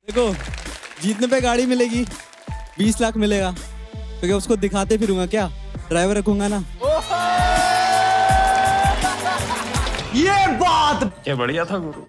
देखो जीतने पे गाड़ी मिलेगी, 20 लाख मिलेगा, तो क्या उसको दिखाते फिरूंगा क्या? ड्राइवर रखूंगा ना। ये बात क्या बढ़िया था गुरु।